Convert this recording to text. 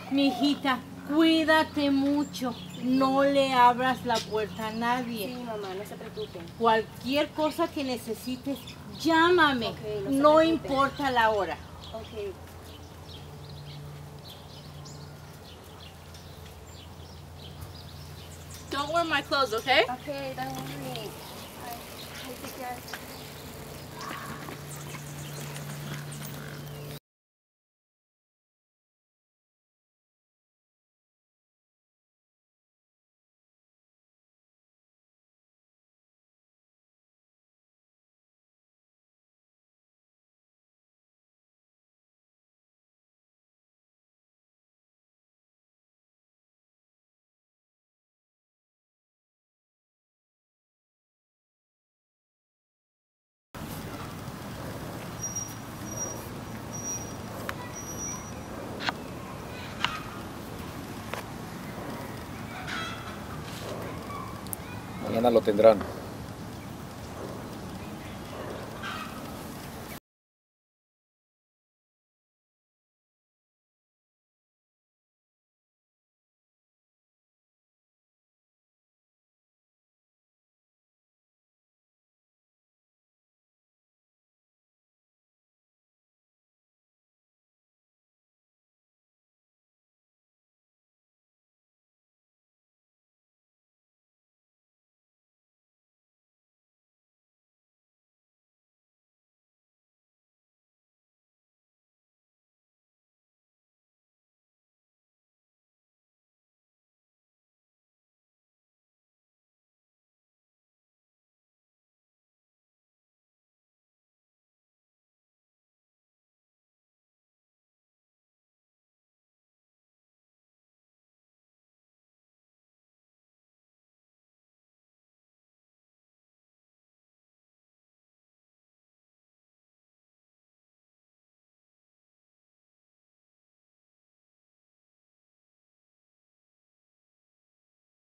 Mijita, cuídate mucho. No le abras la puerta a nadie. Sí, mamá, no se preocupen. Cualquier cosa que necesites, llámame. Okay, no se importa la hora. Okay. Don't wear my clothes, okay? Okay, don't worry. I take care. Mañana lo tendrán.